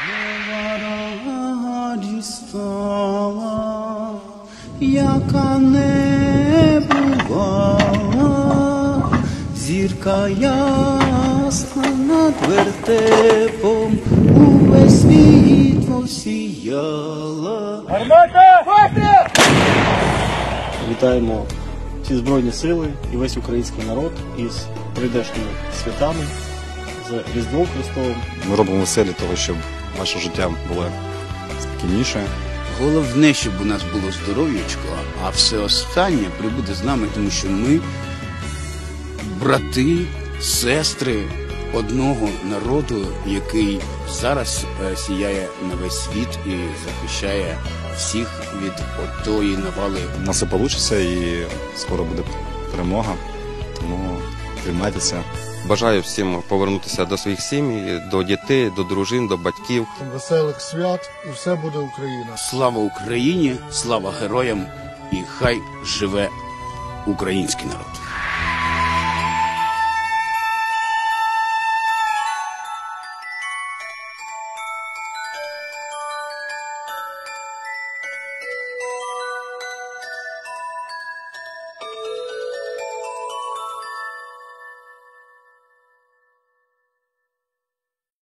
Радість стала, яка не бувала, зірка ясна над вертепом, увесь світ осіяла. Гармата! Постріл! Вітаємо всі Збройні Сили і весь український народ із прийдешніми святами, з Різдвом Христовим. Ми робимо все для того, щоб наше життя було спокійніше. Головне, щоб у нас було здоров'ячко, а все останнє прибуде з нами, тому що ми брати, сестри одного народу, який зараз сіяє на весь світ і захищає всіх від отої навали. У нас все вийде і скоро буде перемога, тому тримайтеся. Бажаю всім повернутися до своїх сімей, до дітей, до дружин, до батьків. Веселих свят і все буде Україна. Слава Україні, слава героям і хай живе український народ.